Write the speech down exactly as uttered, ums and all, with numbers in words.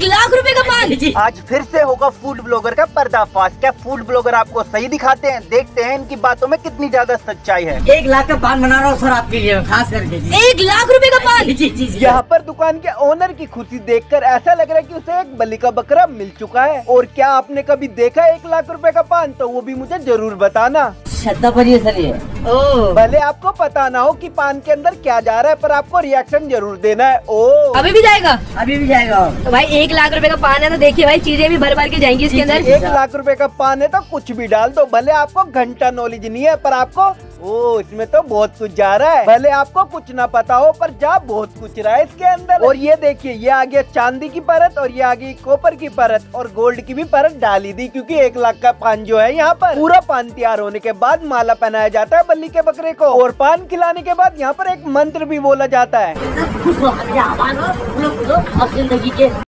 लाख रुपए का पान। आज फिर से होगा फूड ब्लॉगर का पर्दाफाश। क्या फूड ब्लॉगर आपको सही दिखाते हैं? देखते हैं इनकी बातों में कितनी ज्यादा सच्चाई है। एक लाख का पान बना रहा हूँ सर आपके लिए, खास करके। एक लाख रुपए का पान। जी जी जी। यहाँ पर दुकान के ओनर की खुशी देखकर ऐसा लग रहा है कि उसे एक बलि का बकरा मिल चुका है। और क्या आपने कभी देखा एक लाख रुपए का पान? तो वो भी मुझे जरूर बताना। छत्ता पर ये सर ये। ओ भले आपको पता ना हो कि पान के अंदर क्या जा रहा है, पर आपको रिएक्शन जरूर देना है। ओ अभी भी जाएगा? अभी भी जाएगा। तो भाई एक लाख रुपए का पान है तो देखिए भाई चीजें भी भर भर के जाएंगी इसके अंदर। एक लाख रुपए का पान है तो कुछ भी डाल दो। भले आपको घंटा नॉलेज नहीं है, पर आपको ओ इसमें तो बहुत कुछ जा रहा है। भले आपको कुछ ना पता हो, पर जा बहुत कुछ रहा है इसके अंदर। और ये देखिए, ये आ गया चांदी की परत और ये आ गई कॉपर की परत और गोल्ड की भी परत डाली दी, क्योंकि एक लाख का पान जो है यहाँ पर पूरा पान तैयार होने के बाद माला पहनाया जाता है बल्ली के बकरे को। और पान खिलाने के बाद यहाँ पर एक मंत्र भी बोला जाता है। खुश हो, जिंदगी के